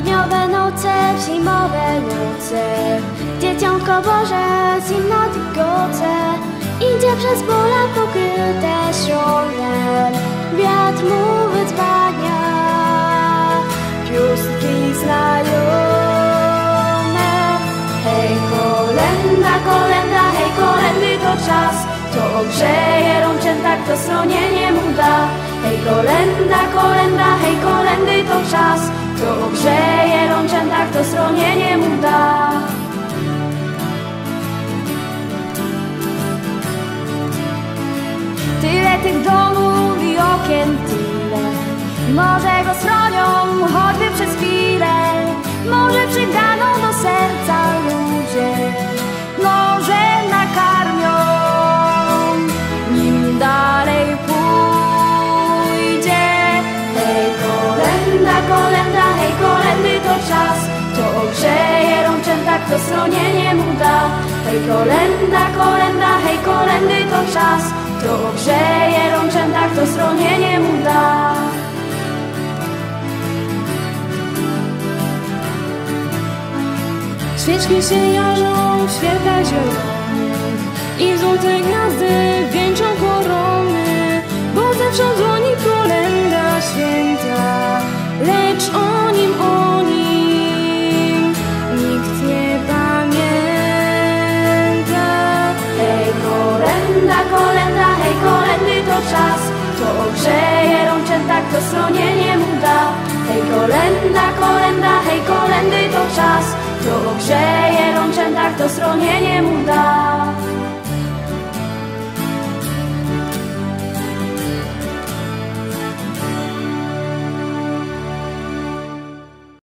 Grudniowe noce, zimowe noce, Dzieciątko Boże, zimno tygoce, idzie przez pola pokryte śniegiem, wiatr mu wydzwania pióstki znajome. Hej kolenda, kolenda, hej kolendy to czas, to ogrzeje rączęta, kto schronienie mu da. Hej kolenda, kolenda, hej kolendy to czas, to ogrzeje rączęta, kto schronienie mu da. Tyle tych domów i okien, tyle, może go schronią choćby przez chwilę, może przyganą do serca ludzie, może nakarmią, nim dalej pójdzie. Hej kolenda, kolenda, hej kolendy to czas, to ogrzeje rączęta, kto schronienie mu da. Hej kolenda, kolenda, hej kolendy to czas, to ogrzeje rączęta, kto schronienie mu da. Świeczki się jarzą w świetlach zielonych i złote gwiazdy wieńczą korony, bo zewsząd dzwoni kolenda święta, lecz o nim nikt nie pamięta. Hej kolenda, kolenda, hej kolendy to czas, to ogrzeje rączęta, kto schronienie mu da. Hej kolenda, kolenda, hej kolendy to czas, to ogrzeje rączęta, kto schronienie mu da.